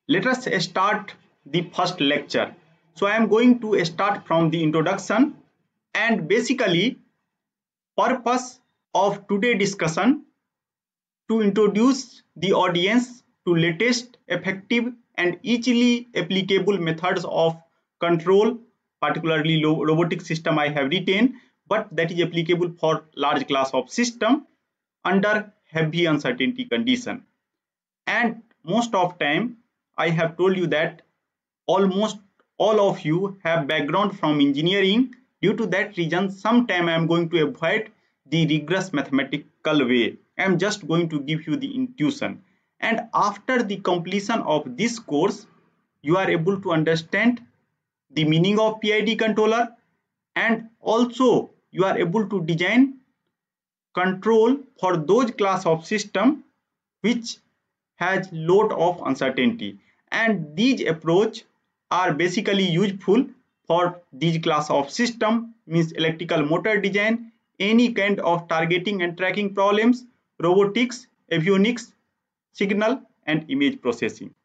Let us start the first lecture. So I am going to start from the introduction, and basically purpose of today discussion to introduce the audience to latest effective and easily applicable methods of control, particularly robotic system I have written, but that is applicable for large class of system under heavy uncertainty condition. And most of time I have told you that almost all of you have background from engineering. Due to that reason, sometime I am going to avoid the rigorous mathematical way. I am just going to give you the intuition, and after the completion of this course you are able to understand the meaning of PID controller, and also you are able to design control for those class of system which has lot of uncertainty, and these approach are basically useful for these class of system, means electrical motor design, any kind of targeting and tracking problems, robotics, avionics, signal and image processing.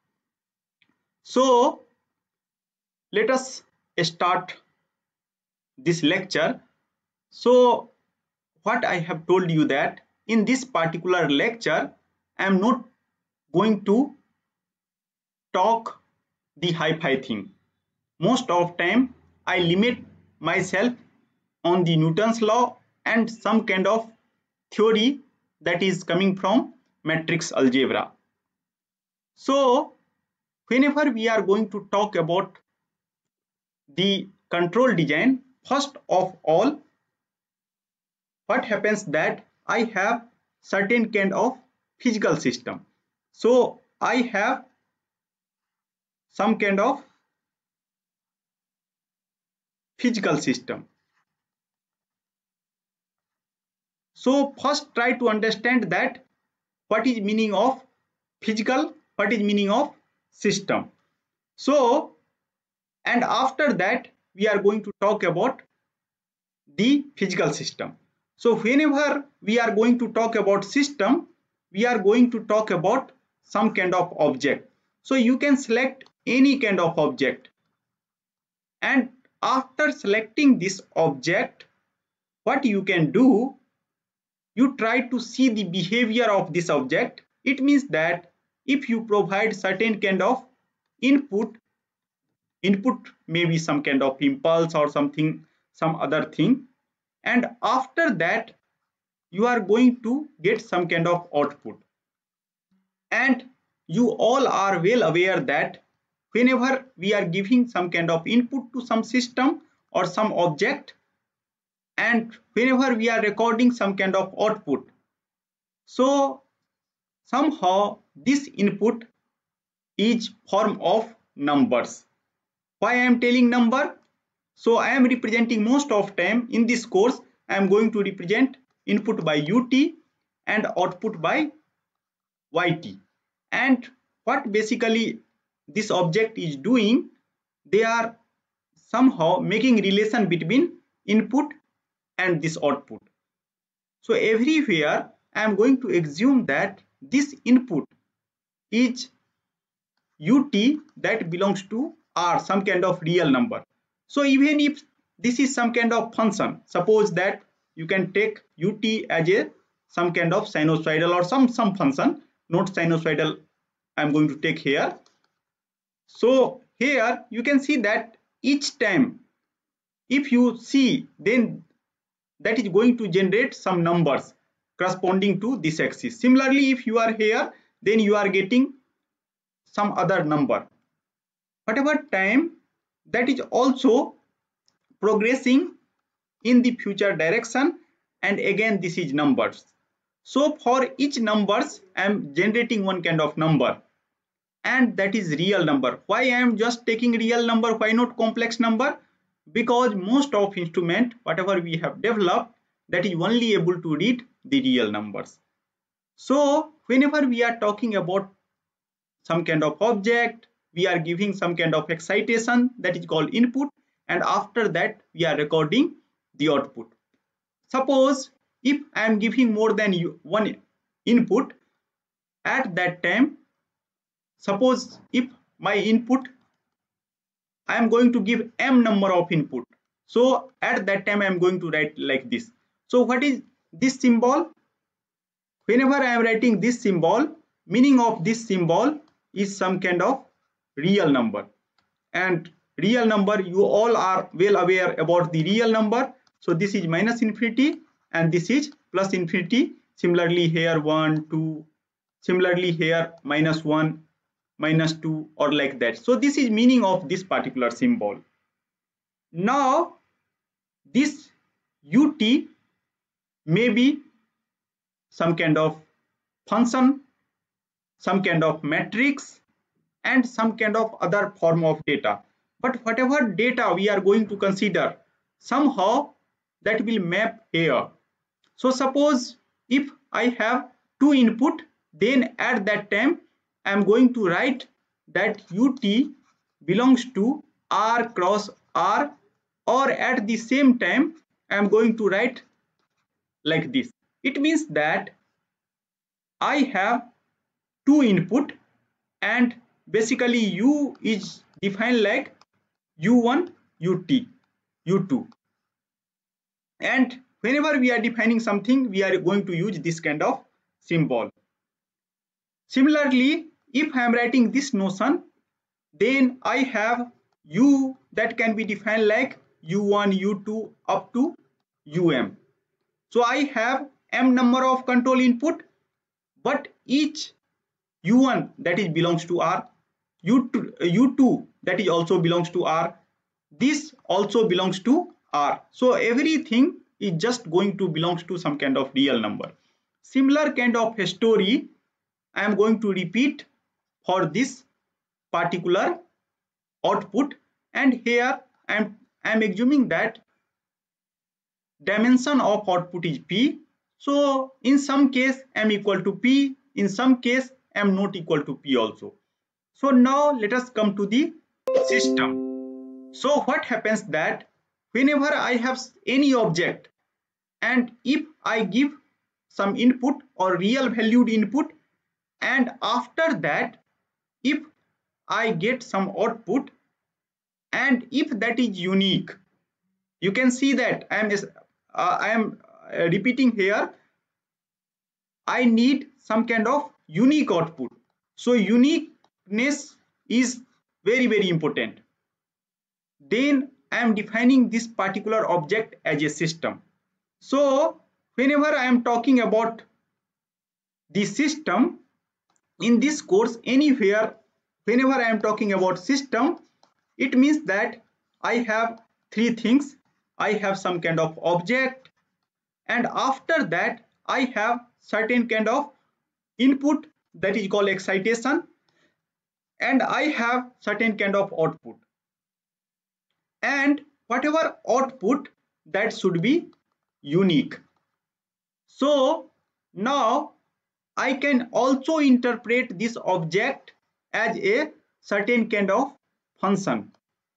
So let us start this lecture. So what I have told you that in this particular lecture I am not going to talk the hi-fi thing. Most of time I limit myself on the Newton's law and some kind of theory that is coming from matrix algebra. So whenever we are going to talk about the control design, first of all, what happens that I have certain kind of physical system. So I have some kind of physical system. So first try to understand that what is meaning of physical, what is meaning of system. So and after that we are going to talk about the physical system. So whenever we are going to talk about system, we are going to talk about some kind of object. So you can select any kind of object, and after selecting this object, what you can do, you try to see the behavior of this object. It means that if you provide certain kind of input may be some kind of impulse or something, some other thing, and after that you are going to get some kind of output. And you all are well aware that whenever we are giving some kind of input to some system or some object, and whenever we are recording some kind of output, so somehow this input is form of numbers. Why I am telling number? So I am representing most of time in this course I am going to represent input by UT and output by YT. And what basically this object is doing, they are somehow making relation between input and this output. So everywhere I am going to assume that this input is UT that belongs to R, some kind of real number. So even if this is some kind of function, suppose that you can take UT as a some kind of sinusoidal or some function, not sinusoidal I am going to take here. So here you can see that each time if you see, then that is going to generate some numbers corresponding to this axis. Similarly, if you are here, then you are getting some other number. Whatever time, that is also progressing in the future direction, and again this is numbers. So for each numbers I am generating one kind of number, and that is real number. Why I am just taking real number, why not complex number? Because most of instrument whatever we have developed, that is only able to read the real numbers. So whenever we are talking about some kind of object, we are giving some kind of excitation, that is called input, and after that we are recording the output. Suppose if I am giving more than one input, at that time, suppose if my input, I am going to give m number of input. So at that time I am going to write like this. So what is this symbol? Whenever I am writing this symbol, meaning of this symbol is some kind of real number. And real number, you all are well aware about the real number. So this is minus infinity and this is plus infinity. Similarly here 1, 2, similarly here minus 1, minus 2, or like that. So this is meaning of this particular symbol. Now this ut may be some kind of function, some kind of matrix, and some kind of other form of data. But whatever data we are going to consider, somehow that will map here. So suppose if I have two input, then at that time I am going to write that ut belongs to r cross r, or at the same time I am going to write like this. It means that I have two input and basically u is defined like u1, ut, u2, and whenever we are defining something we are going to use this kind of symbol. Similarly, if I am writing this notion, then I have u that can be defined like u1, u2 up to um. So I have m number of control input, but each u1 that is belongs to r, u2 that is also belongs to r, this also belongs to r. So everything is just going to belongs to some kind of real number. Similar kind of a story I am going to repeat for this particular output, and here I am assuming that dimension of output is p. So in some case m equal to p, in some case m not equal to p also. So now let us come to the system. So what happens that whenever I have any object and if I give some input or real valued input, and after that if I get some output and if that is unique, you can see that I am repeating here, I need some kind of unique output. So uniqueness is very important. Then I am defining this particular object as a system. So whenever I am talking about the system in this course, anywhere whenever I am talking about system, it means that I have three things. I have some kind of object, and after that I have certain kind of input that is called excitation, and I have certain kind of output, and whatever output that should be unique. So now I can also interpret this object as a certain kind of function,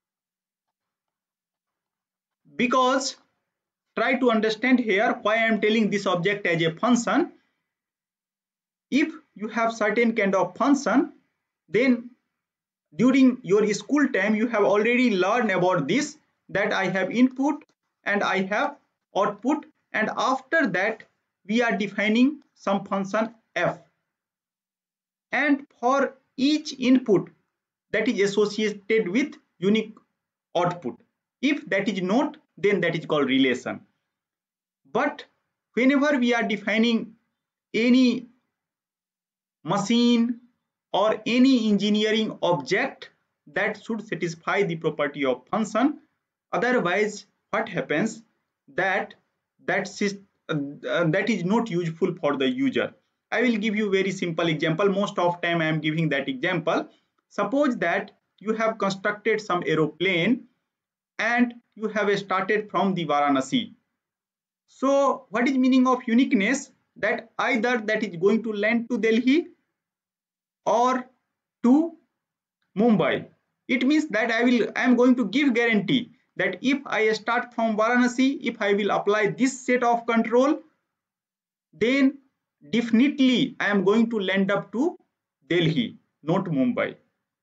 because try to understand here why I am telling this object as a function. If you have certain kind of function, then during your school time you have already learned about this, that I have input and I have output, and after that we are defining some function f, and for each input that is associated with unique output. If that is not, then that is called relation. But whenever we are defining any machine or any engineering object, that should satisfy the property of function. Otherwise what happens that that is not useful for the user. I will give you very simple example. Most of time I am giving that example. Suppose that you have constructed some aeroplane and you have started from the Varanasi. So what is meaning of uniqueness? That either that is going to land to Delhi or to Mumbai. It means that I am going to give guarantee that if I start from Varanasi, if I will apply this set of control, then definitely I am going to land up to Delhi, not Mumbai.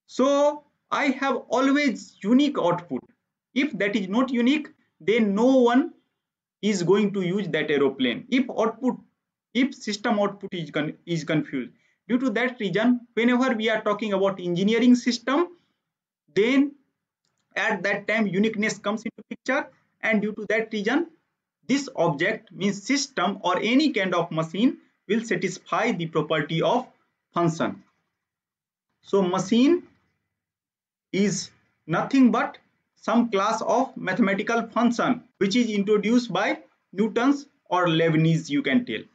So I have always unique output. If that is not unique, then no one is going to use that aeroplane. If system output is confused. Due to that reason, whenever we are talking about engineering system, then at that time uniqueness comes into picture, and due to that reason, this object means system or any kind of machine will satisfy the property of function. So machine is nothing but some class of mathematical function which is introduced by Newton's or Leibniz, you can tell.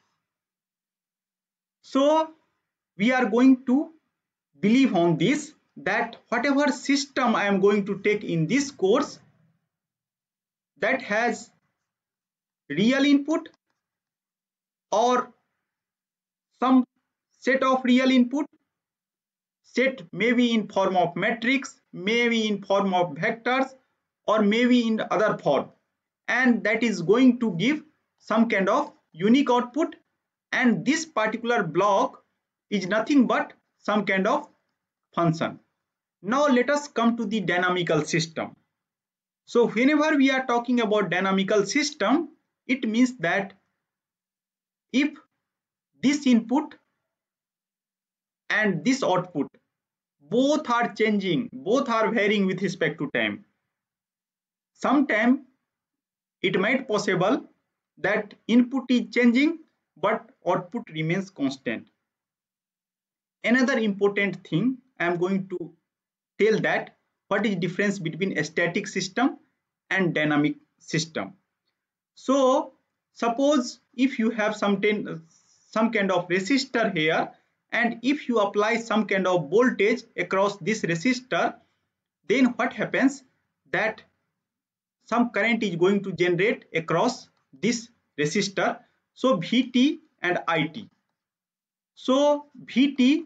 So we are going to believe on this, that whatever system I am going to take in this course that has real input or some set of real input, set maybe in form of matrix, maybe in form of vectors, or maybe in other form, and that is going to give some kind of unique output, and this particular block is nothing but some kind of function. Now let us come to the dynamical system. So whenever we are talking about dynamical system, it means that if this input and this output both are changing, both are varying with respect to time, sometime it might possible that input is changing but output remains constant. Another important thing I am going to tell, that what is difference between a static system and dynamic system. So suppose if you have some kind of resistor here, and if you apply some kind of voltage across this resistor, then what happens, that some current is going to generate across this resistor. So Vt and It. So Vt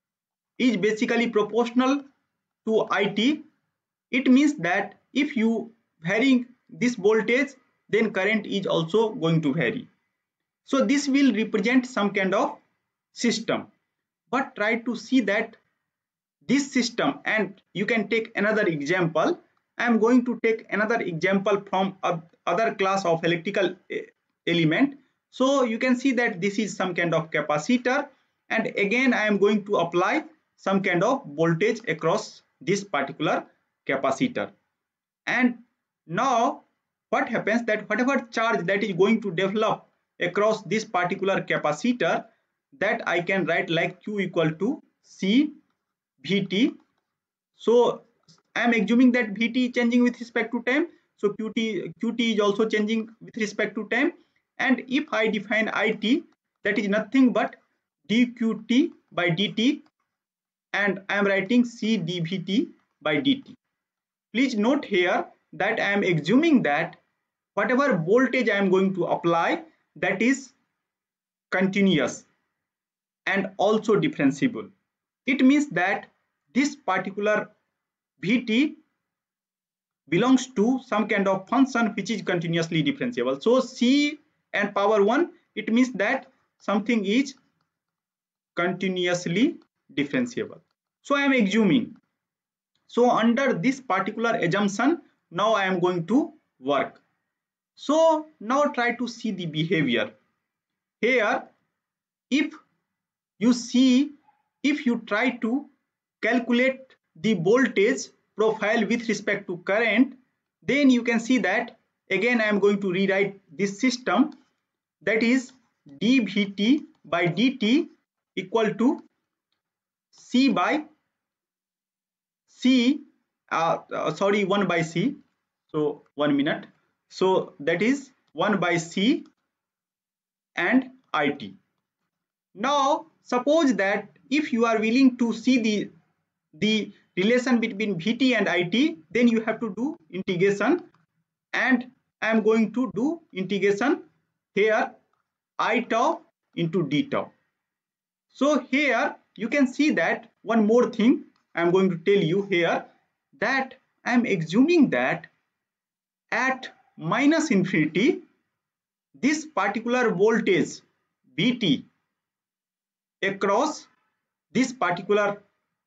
is basically proportional to It. It means that if you varying this voltage, then current is also going to vary. So this will represent some kind of system. But try to see that this system, and you can take another example. I am going to take another example from other class of electrical element. So you can see that this is some kind of capacitor, and again I am going to apply some kind of voltage across this particular capacitor. And now what happens, that whatever charge that is going to develop across this particular capacitor, that I can write like Q equal to C Vt. So I am assuming that Vt is changing with respect to time, so Qt is also changing with respect to time. And if I define It, that is nothing but dQt by dt, and I am writing C dVt by dt. Please note here that I am assuming that whatever voltage I am going to apply, that is continuous and also differentiable. It means that this particular Vt belongs to some kind of function which is continuously differentiable. So C and power 1, it means that something is continuously differentiable. So I am assuming. So under this particular assumption, now I am going to work. So now try to see the behavior. Here, if you see, if you try to calculate the voltage profile with respect to current, then you can see that again I am going to rewrite this system, that is dVt by dt equal to C by C, 1 by C. So 1 minute. So that is 1 by C and It. Now suppose that if you are willing to see the relation between Vt and It, then you have to do integration, and I am going to do integration here I tau into d tau. So here you can see that one more thing I am going to tell you here, that I am assuming that at minus infinity, this particular voltage Vt across this particular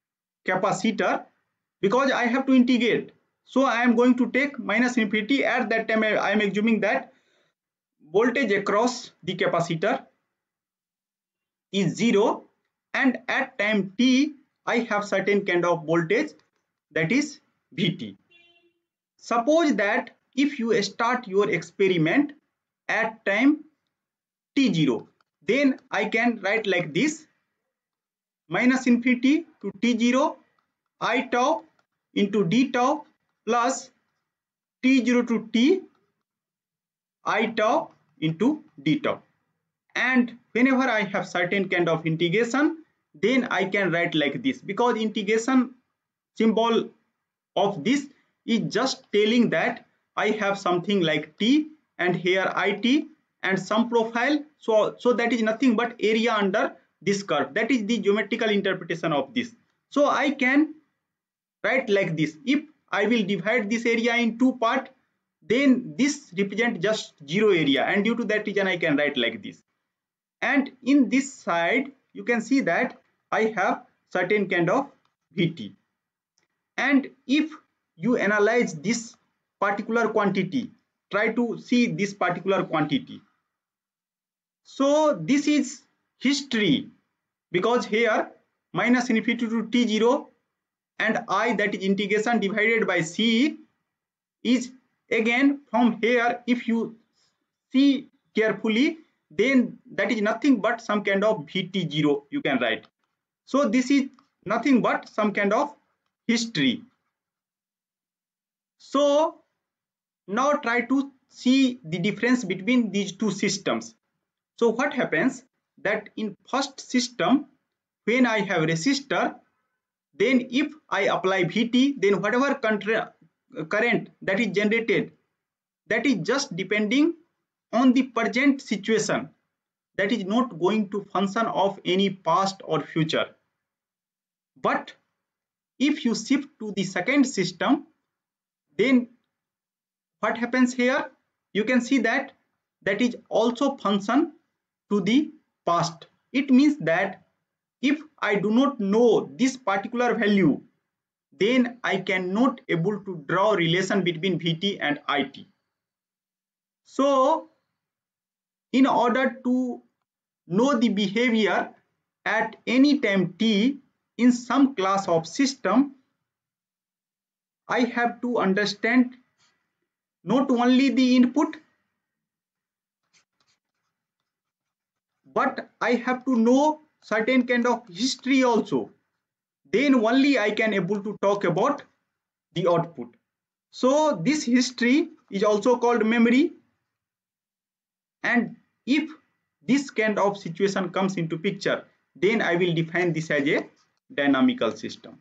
capacitor, because I have to integrate. So I am going to take minus infinity. At that time I am assuming that voltage across the capacitor is 0, and at time t I have certain kind of voltage, that is Vt. Suppose that if you start your experiment at time t0, then I can write like this: minus infinity to t0 I tau into d tau plus t0 to t I tau into d tau. And whenever I have certain kind of integration, then I can write like this, because integration symbol of this is just telling that I have something like t and here it and some profile. So that is nothing but area under this curve. That is the geometrical interpretation of this. So I can write like this: if I will divide this area in two parts, then this represent just zero area, and due to that reason I can write like this. And in this side you can see that I have certain kind of Vt. And if you analyze this particular quantity, try to see this particular quantity. So this is history, because here minus infinity to t0 and I, that is integration divided by c, is again from here. If you see carefully, then that is nothing but some kind of Vt0 you can write. So this is nothing but some kind of history. So now try to see the difference between these two systems. So what happens that in first system, when I have resistor, then if I apply Vt, then whatever current that is generated, that is just depending on the present situation, that is not going to function of any past or future. But if you shift to the second system, then what happens here? You can see that that is also function to the past. It means that if I do not know this particular value, then I cannot able to draw relation between Vt and It. So in order to know the behavior at any time t in some class of system, I have to understand not only the input, but I have to know certain kind of history also. Then only I can able to talk about the output. So this history is also called memory. And if this kind of situation comes into picture, then I will define this as a dynamical system.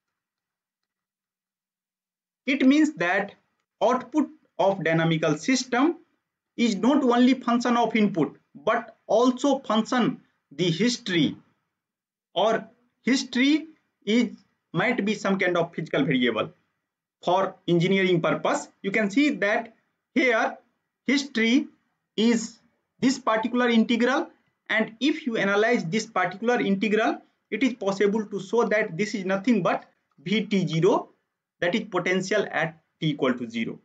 It means that output of dynamical system is not only function of input, but also function the history, or history is might be some kind of physical variable. For engineering purpose, you can see that here history is this particular integral, and if you analyze this particular integral, it is possible to show that this is nothing but Vt0, that is potential at t equal to 0.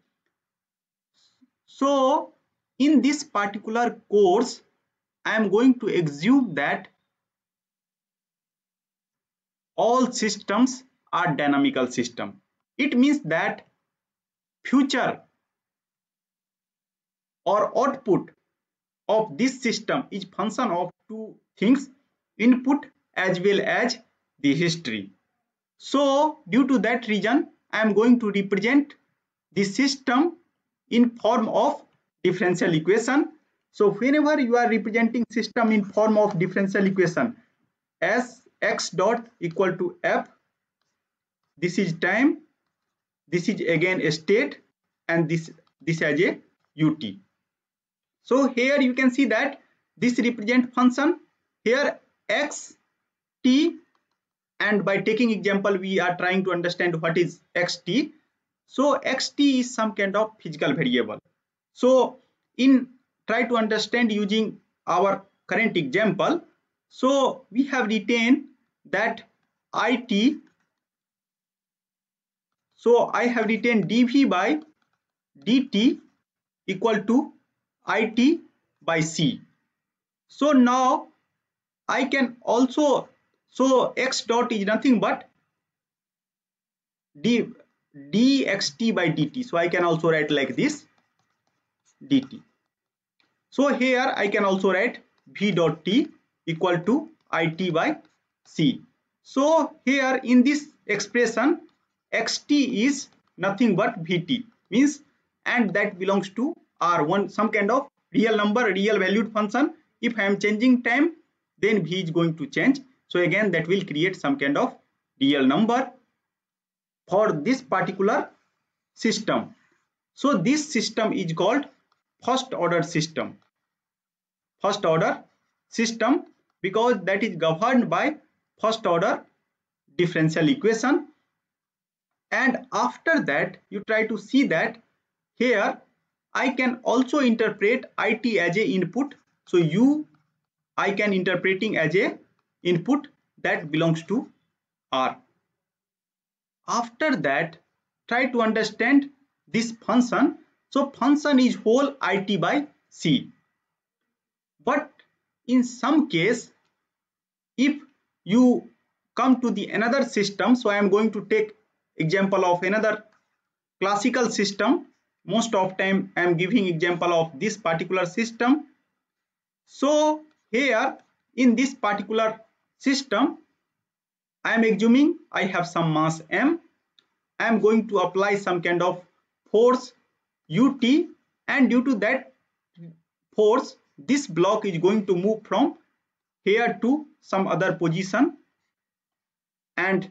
So in this particular course, I am going to assume that all systems are dynamical system. It means that future or output of this system is function of two things, input as well as the history. So due to that reason, I am going to represent the system in form of differential equation. So whenever you are representing system in form of differential equation as x dot equal to f, this is time, this is again a state, and this as a ut. So here you can see that this represent function, here x t, and by taking example we are trying to understand what is xt. So xt is some kind of physical variable. So in try to understand using our current example, so we have retained that it So I have written dv by dt equal to it by c. So now I can also, so x dot is nothing but dxt by dt. So I can also write like this dt. So here I can also write v dot t equal to it by c. So here in this expression xt is nothing but vt, means, and that belongs to r1, some kind of real number, real valued function. If I am changing time, then v is going to change. So again that will create some kind of real number for this particular system. So this system is called first order system. First order system, because that is governed by first order differential equation. And after that you try to see that here I can also interpret it as a input. So u I can interpreting as a input that belongs to r. After that try to understand this function. So function is whole it by c. But in some case, if you come to the another system, so I am going to take example of another classical system. Most of time I am giving example of this particular system. So here in this particular system, I am assuming I have some mass m. I am going to apply some kind of force ut, and due to that force this block is going to move from here to some other position, and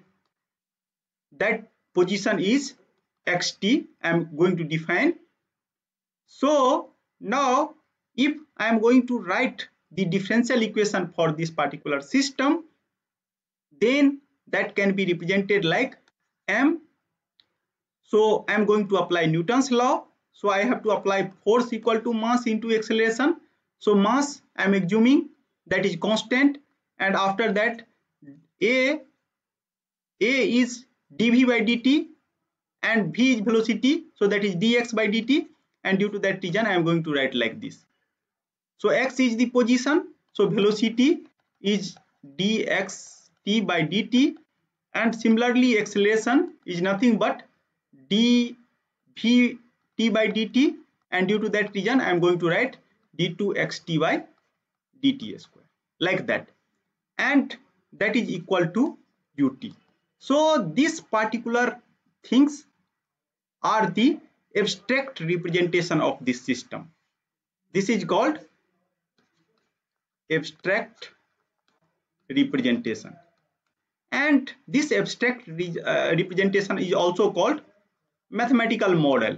that position is xt. I am going to define. So now if I am going to write the differential equation for this particular system, then that can be represented like m. So I am going to apply Newton's law. So I have to apply force equal to mass into acceleration. So mass I am assuming that is constant, and after that a is dv by dt and v is velocity, so that is dx by dt, and due to that reason I am going to write like this. So x is the position, so velocity is dxt by dt, and similarly acceleration is nothing but dv t by dt, and due to that reason I am going to write d2xt by dt square, like that, and that is equal to ut. So these particular things are the abstract representation of this system. This is called abstract representation, and this abstract representation is also called mathematical model.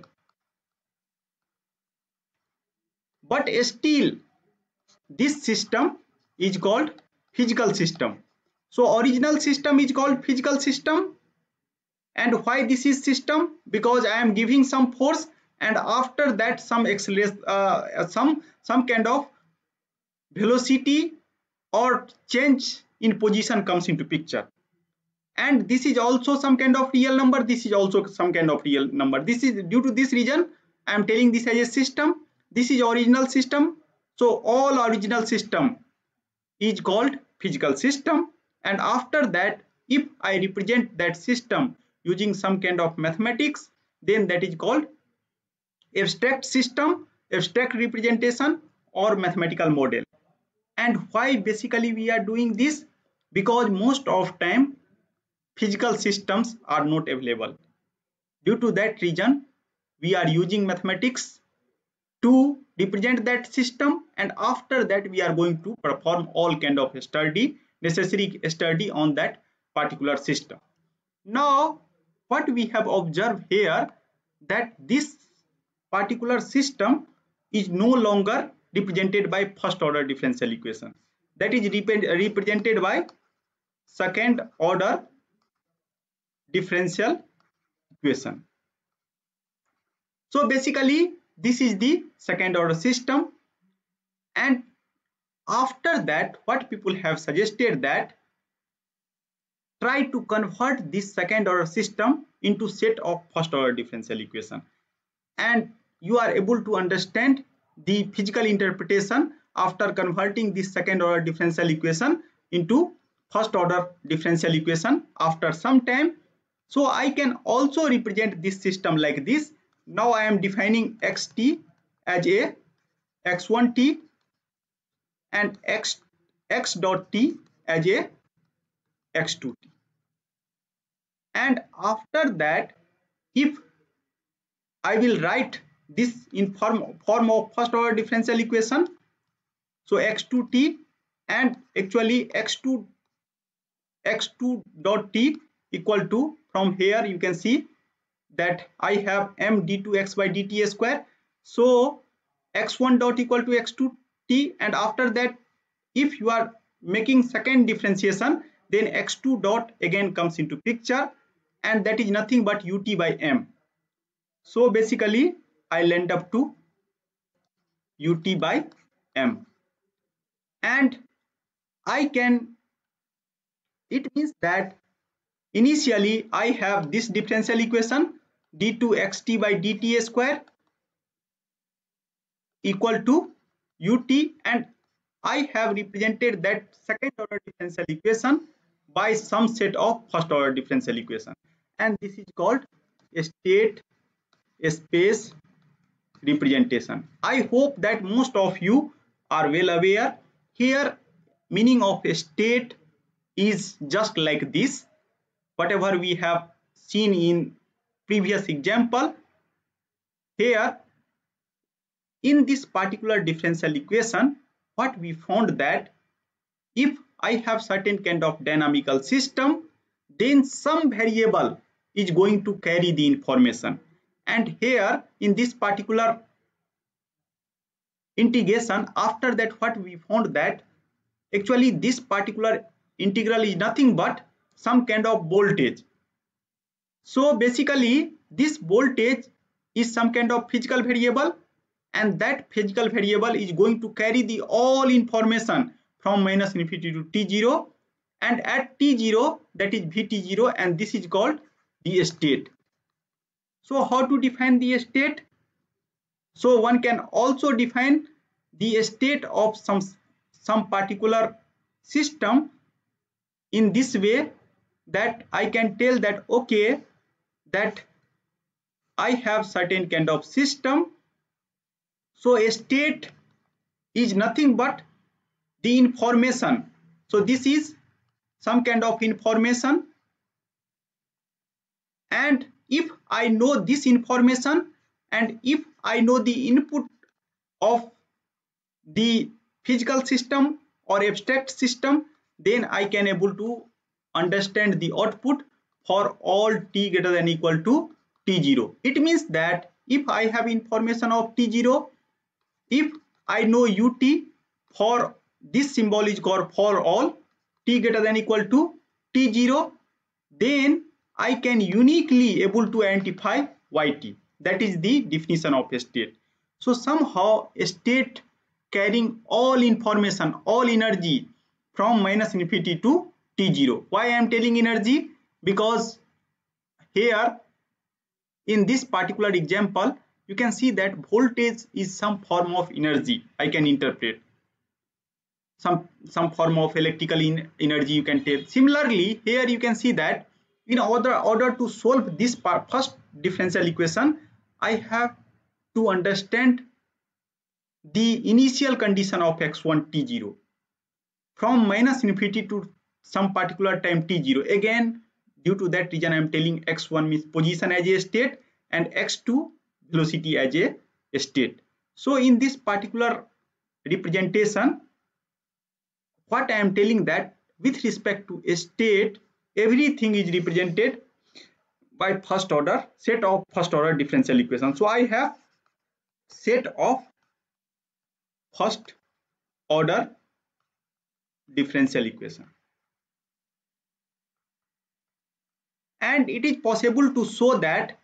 But still this system is called physical system. So original system is called physical system. And why this is system? Because I am giving some force, and after that some acceleration, some kind of velocity or change in position comes into picture. And this is also some kind of real number. This is also some kind of real number. This is due to this reason I am telling this as a system. This is original system. So all original system is called physical system. And after that, if I represent that system using some kind of mathematics, then that is called abstract system, abstract representation, or mathematical model. And why basically we are doing this? Because most of time physical systems are not available. Due to that reason we are using mathematics to represent that system, and after that we are going to perform all kind of study, necessary study on that particular system. Now what we have observed here, that this particular system is no longer represented by first order differential equation, that is represented by second order differential equation. So basically this is the second order system. And after that what people have suggested, that try to convert this second order system into set of first order differential equation, and you are able to understand the physical interpretation after converting this second order differential equation into first order differential equation after some time. So I can also represent this system like this. Now I am defining xt as a x1t and x dot t as a x2t, and after that, if I will write this in form of first order differential equation, so x2t, and actually x2 dot t equal to, from here you can see that I have m d2x by dt square, so x1 dot equal to x2 t, and after that if you are making second differentiation, then x2 dot again comes into picture, and that is nothing but ut by m. So basically I'll end up to ut by m, and I can, it means that initially I have this differential equation d2xt by dt square equal to ut, and I have represented that second order differential equation by some set of first order differential equation, and this is called state space representation. I hope that most of you are well aware. Here meaning of a state is just like this, whatever we have seen in previous example. Here in this particular differential equation, what we found that if I have certain kind of dynamical system, then some variable is going to carry the information, and here in this particular integration, after that what we found that actually this particular integral is nothing but some kind of voltage. So basically this voltage is some kind of physical variable, and that physical variable is going to carry the all information from minus infinity to t0, and at t0, that is vt0, and this is called the state. So how to define the state? So one can also define the state of some particular system in this way, that I can tell that okay, that I have certain kind of system, so a state is nothing but the information. So this is some kind of information, and if I know this information, and if I know the input of the physical system or abstract system, then I can able to understand the output for all t greater than equal to t0. It means that if I have information of t0, if I know ut for this symbol is called for all t greater than equal to t0, then I can uniquely able to identify yt. That is the definition of a state. So somehow a state carrying all information, all energy from minus infinity to t0. Why I am telling energy? Because here in this particular example, you can see that voltage is some form of energy. I can interpret some form of electrical energy, you can take. Similarly, here you can see that in order to solve this first differential equation, I have to understand the initial condition of x1 t0 from minus infinity to some particular time t0. Again, due to that reason I am telling x1 means position as a state and x2 velocity as a state. So in this particular representation, what I am telling that with respect to a state, everything is represented by first order set of first order differential equations. So I have set of first order differential equation, and it is possible to show that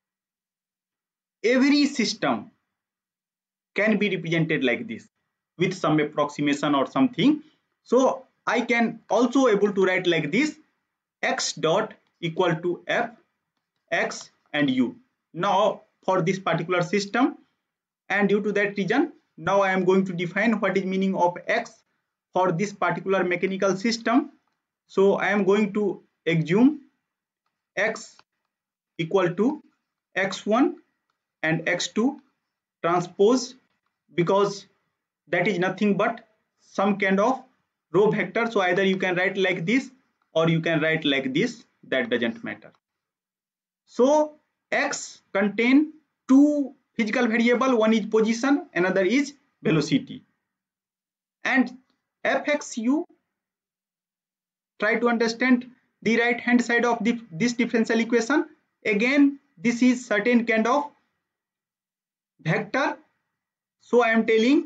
every system can be represented like this with some approximation or something. So I can also able to write like this, x dot equal to f, x and u. Now for this particular system, and due to that reason, now I am going to define what is meaning of x for this particular mechanical system. So I am going to assume x equal to x1 and x2 transpose, because that is nothing but some kind of row vector. So either you can write like this or you can write like this, that doesn't matter. So x contain two physical variable, one is position, another is velocity. And fxu, try to understand the right hand side of this differential equation. Again, this is certain kind of vector. So I am telling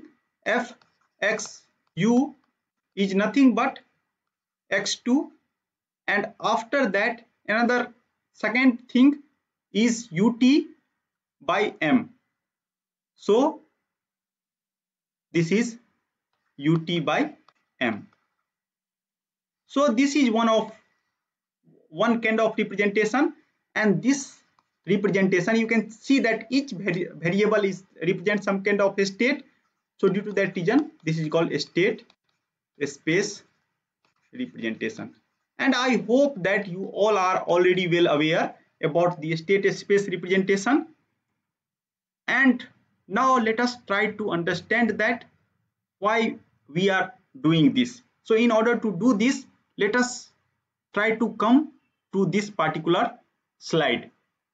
fxu is nothing but x2, and after that another second thing is ut by m. So this is ut by m. So this is one kind of representation, and this representation you can see that each variable is represents some kind of a state. So due to that reason, this is called a state space representation. And I hope that you all are already well aware about the state space representation. And now let us try to understand that why we are doing this. So in order to do this, let us try to come to this particular slide.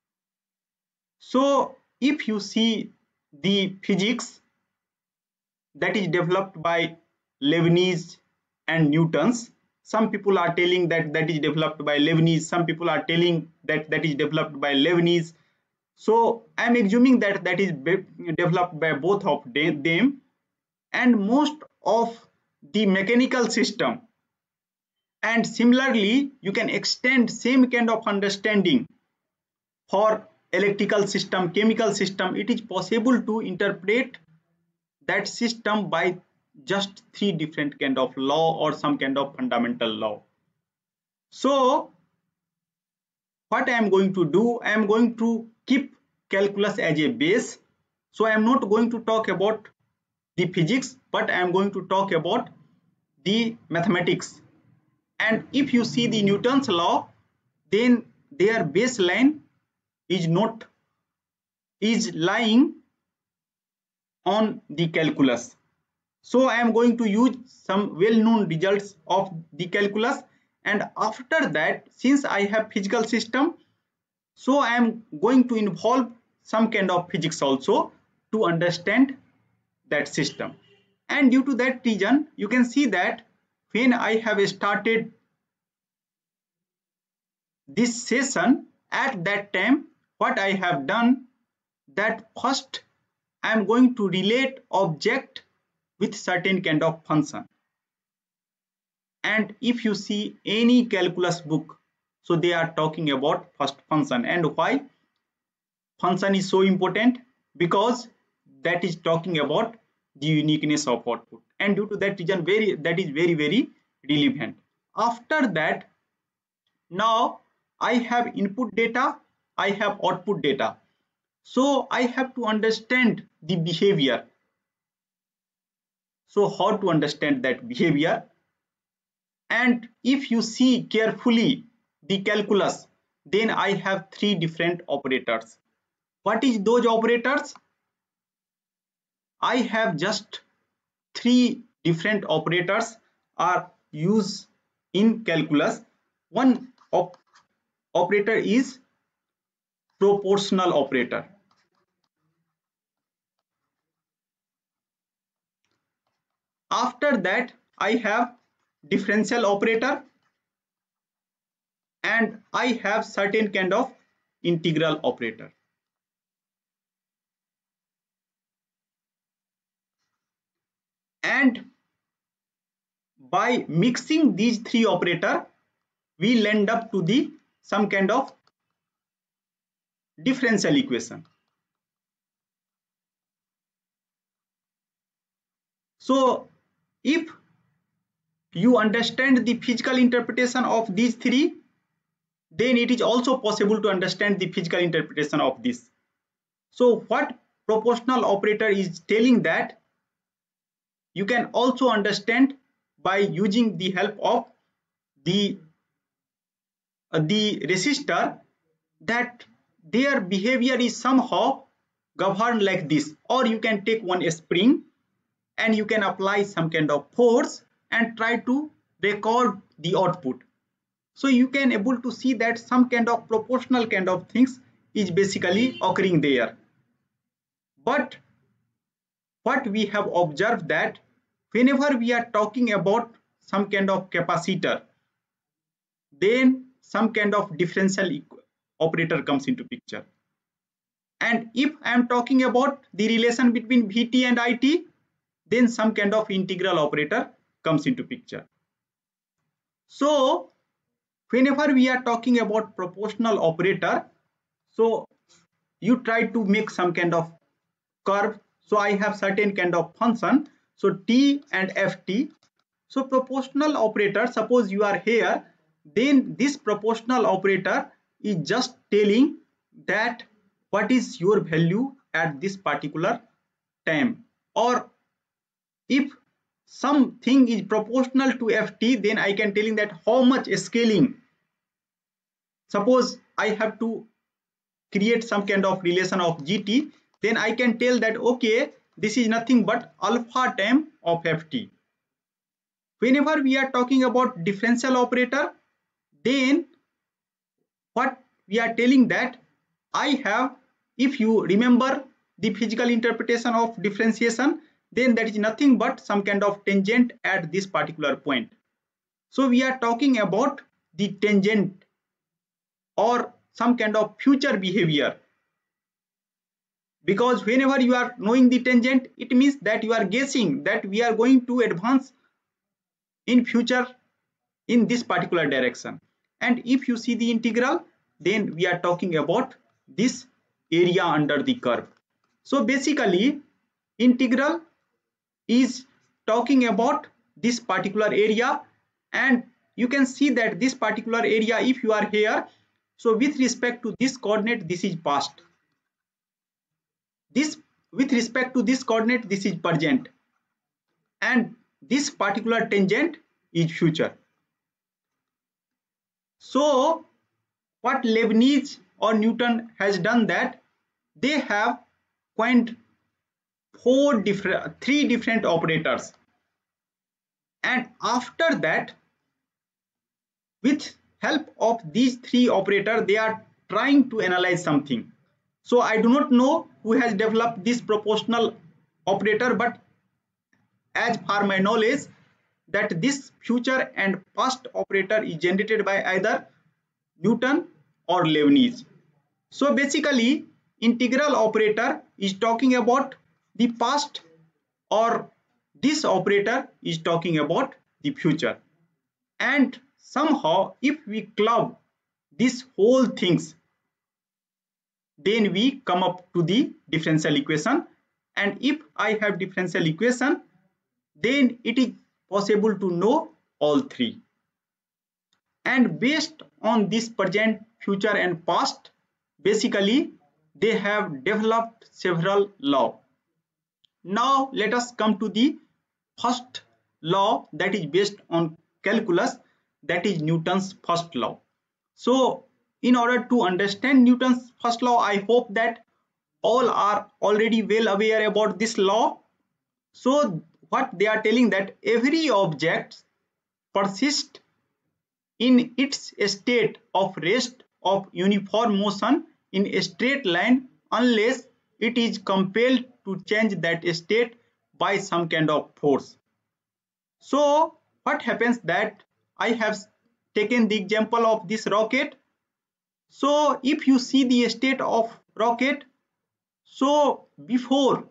So if you see the physics that is developed by Leibniz and Newton's, some people are telling that that is developed by Leibniz, some people are telling that that is developed by Leibniz. So I am assuming that that is developed by both of them. And most of the mechanical system, and similarly you can extend same kind of understanding for electrical system, chemical system. It is possible to interpret that system by just three different kind of law or some kind of fundamental law. So what I am going to do, I am going to keep calculus as a base. So I am not going to talk about the physics, but I am going to talk about the mathematics. And if you see the Newton's law, then their baseline is lying on the calculus. So I am going to use some well-known results of the calculus, and after that, since I have physical system, so I am going to involve some kind of physics also to understand that system. And due to that reason, you can see that when I have started this session, at that time what I have done, that first I am going to relate object with certain kind of function. And if you see any calculus book, so they are talking about first function. And why function is so important? Because that is talking about the uniqueness of output, and due to that reason that is very relevant. After that, now I have input data, I have output data. So I have to understand the behavior. So how to understand that behavior? And if you see carefully the calculus, then I have three different operators. What is those operators? I have just three different operators are used in calculus. One operator is proportional operator. After that, I have differential operator, and I have certain kind of integral operator. And by mixing these three operators, we end up to the some kind of differential equation. So if you understand the physical interpretation of these three, then it is also possible to understand the physical interpretation of this. So what proportional operator is telling that you can also understand by using the help of the resistor, that their behavior is somehow governed like this. Or you can take one spring and you can apply some kind of force and try to record the output. So you can able to see that some kind of proportional kind of things is basically occurring there. But what we have observed that whenever we are talking about some kind of capacitor, then some kind of differential operator comes into picture. And if I am talking about the relation between Vt and It, then some kind of integral operator comes into picture. So whenever we are talking about proportional operator, so you try to make some kind of curve. So I have certain kind of function, so t and ft. So proportional operator, suppose you are here, then this proportional operator is just telling that what is your value at this particular time. Or if something is proportional to ft, then I can telling that how much scaling. Suppose I have to create some kind of relation of gt, then I can tell that okay, this is nothing but alpha time of ft. Whenever we are talking about differential operator, then what we are telling that I have, if you remember the physical interpretation of differentiation, then that is nothing but some kind of tangent at this particular point. So we are talking about the tangent or some kind of future behavior, because whenever you are knowing the tangent, it means that you are guessing that we are going to advance in future in this particular direction. And if you see the integral, then we are talking about this area under the curve. So basically integral is talking about this particular area, and you can see that this particular area, if you are here, so with respect to this coordinate, this is past. This with respect to this coordinate, this is present, and this particular tangent is future. So what Leibniz or Newton has done, that they have coined three different operators, and after that with help of these three operators they are trying to analyze something. So I do not know who has developed this proportional operator, but as per my knowledge that this future and past operator is generated by either Newton or Leibniz. So basically integral operator is talking about the past, or this operator is talking about the future. And somehow if we club these whole things, then we come up to the differential equation. And if I have differential equation, then it is possible to know all three. And based on this present, future and past, basically they have developed several laws. Now let us come to the first law that is based on calculus, that is Newton's first law. So in order to understand Newton's first law, I hope that all are already well aware about this law. So what they are telling, that every object persists in its state of rest of uniform motion in a straight line unless it is compelled to change that state by some kind of force. So what happens, that I have taken the example of this rocket. So if you see the state of rocket, so before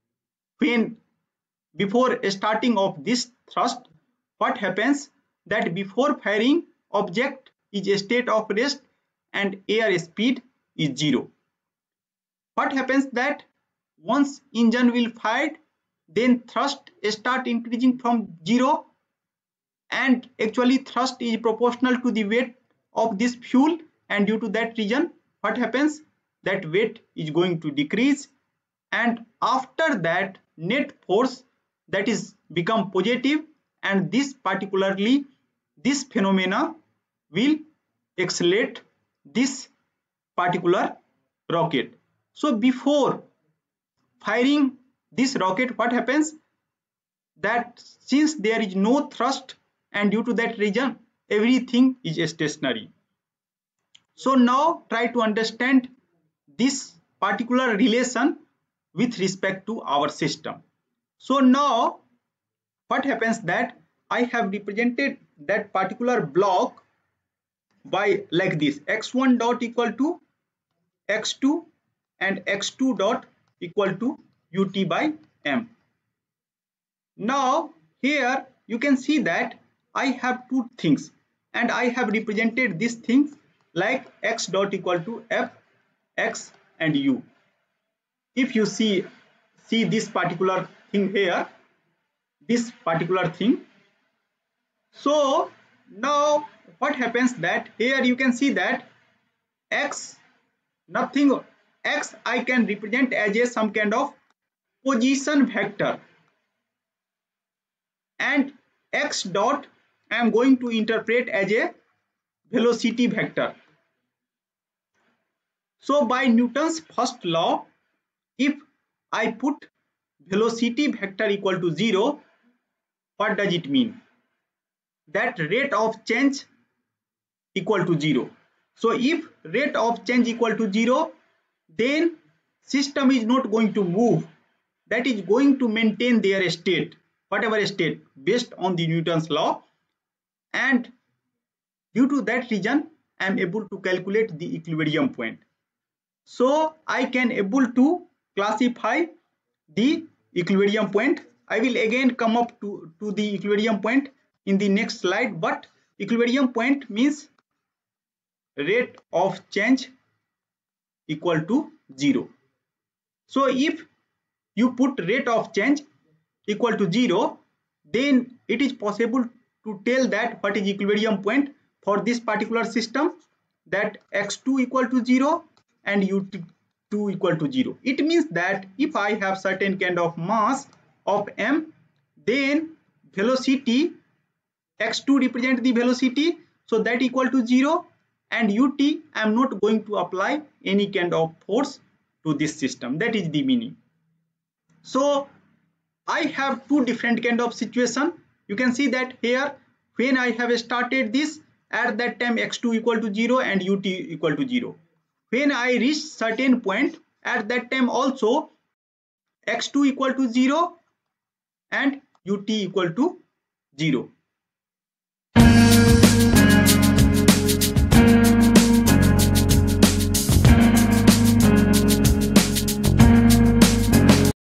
starting of this thrust, what happens, that before firing, object is a state of rest and air speed is 0. What happens, that once engine will fire, then thrust start increasing from 0, and actually thrust is proportional to the weight of this fuel, and due to that reason what happens, that weight is going to decrease, and after that net force that is become positive, and this particularly this phenomena will accelerate this particular rocket. So before firing this rocket, what happens, that since there is no thrust and due to that reason everything is stationary. So now try to understand this particular relation with respect to our system. So now what happens, that I have represented that particular block by like this: x1 dot equal to x2 and x2 dot equal to ut by m. Now here you can see that I have two things and I have represented these things like x dot equal to f, x and u. If you see this particular thing here, this particular thing. So now what happens, that here you can see that x, nothing, x I can represent as a some kind of position vector, and x dot I am going to interpret as a velocity vector. So by Newton's first law, if I put velocity vector equal to 0, what does it mean? That rate of change equal to 0. So if rate of change equal to 0, then system is not going to move, that is going to maintain their state, whatever state, based on the Newton's law, and due to that reason I am able to calculate the equilibrium point. So I can able to classify the equilibrium point. I will again come up to the equilibrium point in the next slide, but equilibrium point means rate of change equal to 0. So if you put rate of change equal to 0, then it is possible to tell that what is equilibrium point for this particular system, that x2 equal to 0 and ut2 equal to 0. It means that if I have certain kind of mass of m, then velocity x2 represent the velocity, so that equal to 0, and ut I am not going to apply any kind of force to this system. That is the meaning. So I have two different kind of situation. You can see that here when I have started this, at that time x2 equal to 0 and ut equal to 0. When I reach certain point, at that time also x2 equal to 0 and ut equal to 0.